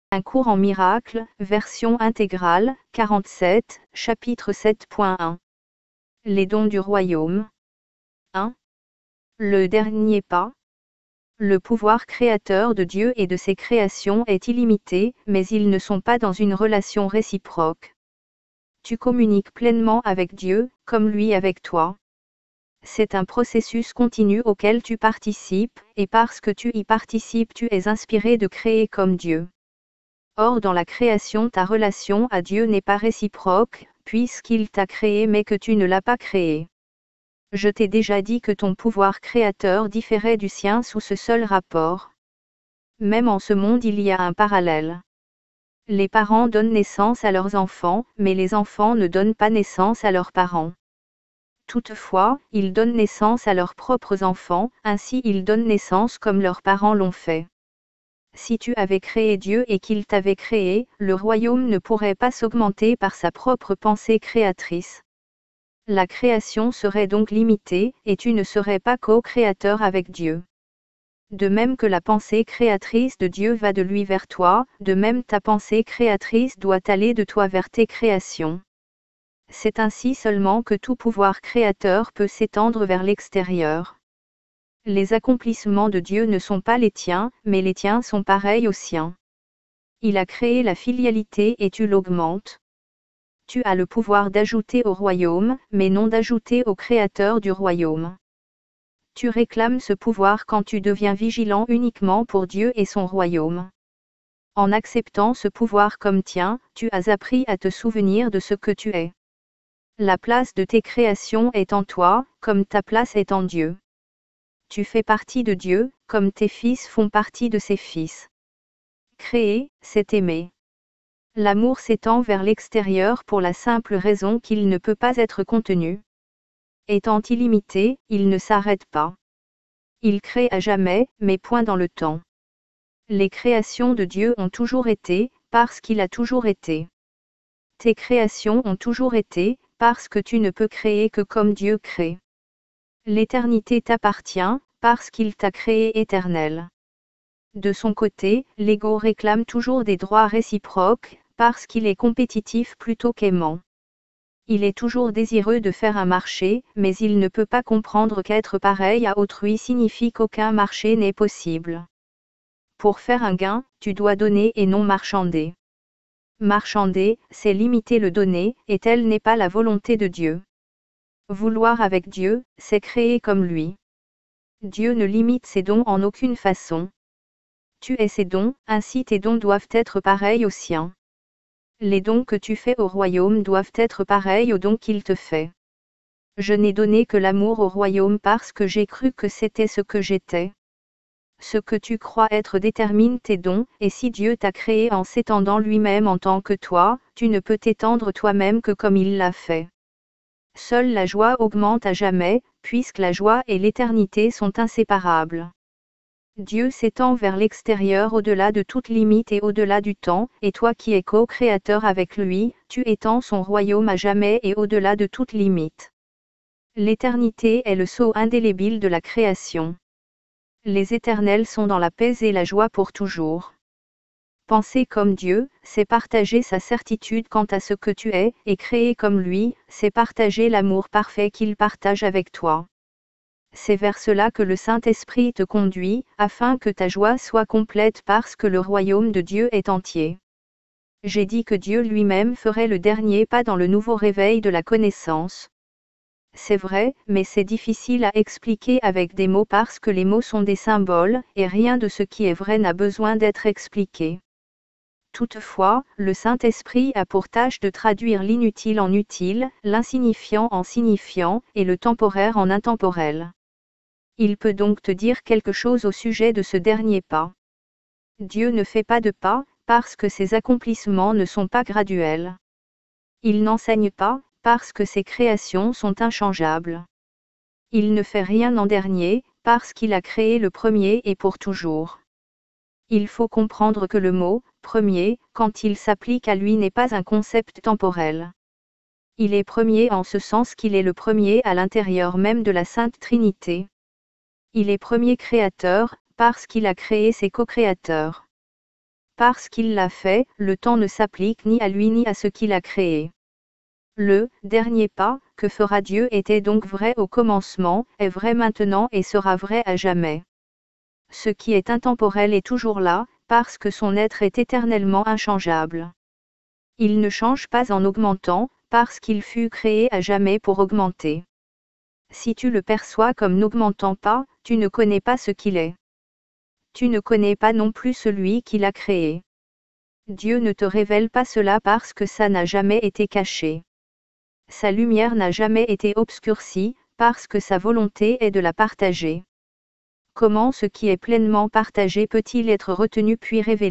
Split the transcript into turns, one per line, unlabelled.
Un cours en miracles, version intégrale, 47, chapitre 7.1. Les dons du royaume. 1. Le dernier pas. Le pouvoir créateur de Dieu et de ses créations est illimité, mais ils ne sont pas dans une relation réciproque. Tu communiques pleinement avec Dieu, comme lui avec toi. C'est un processus continu auquel tu participes, et parce que tu y participes, tu es inspiré de créer comme Dieu. Or dans la création ta relation à Dieu n'est pas réciproque, puisqu'il t'a créé mais que tu ne l'as pas créé. Je t'ai déjà dit que ton pouvoir créateur différait du sien sous ce seul rapport. Même en ce monde il y a un parallèle. Les parents donnent naissance à leurs enfants, mais les enfants ne donnent pas naissance à leurs parents. Toutefois, ils donnent naissance à leurs propres enfants, ainsi ils donnent naissance comme leurs parents l'ont fait. Si tu avais créé Dieu et qu'il t'avait créé, le royaume ne pourrait pas s'augmenter par sa propre pensée créatrice. La création serait donc limitée, et tu ne serais pas co-créateur avec Dieu. De même que la pensée créatrice de Dieu va de lui vers toi, de même ta pensée créatrice doit aller de toi vers tes créations. C'est ainsi seulement que tout pouvoir créateur peut s'étendre vers l'extérieur. Les accomplissements de Dieu ne sont pas les tiens, mais les tiens sont pareils aux siens. Il a créé la filialité et tu l'augmentes. Tu as le pouvoir d'ajouter au royaume, mais non d'ajouter au créateur du royaume. Tu réclames ce pouvoir quand tu deviens vigilant uniquement pour Dieu et son royaume. En acceptant ce pouvoir comme tien, tu as appris à te souvenir de ce que tu es. La place de tes créations est en toi, comme ta place est en Dieu. Tu fais partie de Dieu, comme tes fils font partie de ses fils. Créer, c'est aimer. L'amour s'étend vers l'extérieur pour la simple raison qu'il ne peut pas être contenu. Étant illimité, il ne s'arrête pas. Il crée à jamais, mais point dans le temps. Les créations de Dieu ont toujours été, parce qu'il a toujours été. Tes créations ont toujours été, parce que tu ne peux créer que comme Dieu crée. L'éternité t'appartient, parce qu'il t'a créé éternel. De son côté, l'ego réclame toujours des droits réciproques, parce qu'il est compétitif plutôt qu'aimant. Il est toujours désireux de faire un marché, mais il ne peut pas comprendre qu'être pareil à autrui signifie qu'aucun marché n'est possible. Pour faire un gain, tu dois donner et non marchander. Marchander, c'est limiter le donner, et telle n'est pas la volonté de Dieu. Vouloir avec Dieu, c'est créer comme lui. Dieu ne limite ses dons en aucune façon. Tu es ses dons, ainsi tes dons doivent être pareils aux siens. Les dons que tu fais au royaume doivent être pareils aux dons qu'il te fait. Je n'ai donné que l'amour au royaume parce que j'ai cru que c'était ce que j'étais. Ce que tu crois être détermine tes dons, et si Dieu t'a créé en s'étendant lui-même en tant que toi, tu ne peux t'étendre toi-même que comme il l'a fait. Seule la joie augmente à jamais, puisque la joie et l'éternité sont inséparables. Dieu s'étend vers l'extérieur au-delà de toute limite et au-delà du temps, et toi qui es co-créateur avec lui, tu étends son royaume à jamais et au-delà de toute limite. L'éternité est le sceau indélébile de la création. Les éternels sont dans la paix et la joie pour toujours. Penser comme Dieu, c'est partager sa certitude quant à ce que tu es, et créer comme lui, c'est partager l'amour parfait qu'il partage avec toi. C'est vers cela que le Saint-Esprit te conduit, afin que ta joie soit complète parce que le royaume de Dieu est entier. J'ai dit que Dieu lui-même ferait le dernier pas dans le nouveau réveil de la connaissance. C'est vrai, mais c'est difficile à expliquer avec des mots parce que les mots sont des symboles, et rien de ce qui est vrai n'a besoin d'être expliqué. Toutefois, le Saint-Esprit a pour tâche de traduire l'inutile en utile, l'insignifiant en signifiant, et le temporaire en intemporel. Il peut donc te dire quelque chose au sujet de ce dernier pas. Dieu ne fait pas de pas, parce que ses accomplissements ne sont pas graduels. Il n'enseigne pas, parce que ses créations sont inchangeables. Il ne fait rien en dernier, parce qu'il a créé le premier et pour toujours. Il faut comprendre que le mot « premier », quand il s'applique à lui n'est pas un concept temporel. Il est premier en ce sens qu'il est le premier à l'intérieur même de la Sainte Trinité. Il est premier créateur, parce qu'il a créé ses co-créateurs. parce qu'il l'a fait, le temps ne s'applique ni à lui ni à ce qu'il a créé. Le dernier pas que fera Dieu était donc vrai au commencement, est vrai maintenant et sera vrai à jamais. Ce qui est intemporel est toujours là, parce que son être est éternellement inchangeable. Il ne change pas en augmentant, parce qu'il fut créé à jamais pour augmenter. Si tu le perçois comme n'augmentant pas, tu ne connais pas ce qu'il est. Tu ne connais pas non plus celui qui l'a créé. Dieu ne te révèle pas cela parce que ça n'a jamais été caché. Sa lumière n'a jamais été obscurcie, parce que sa volonté est de la partager. Comment ce qui est pleinement partagé peut-il être retenu puis révélé ?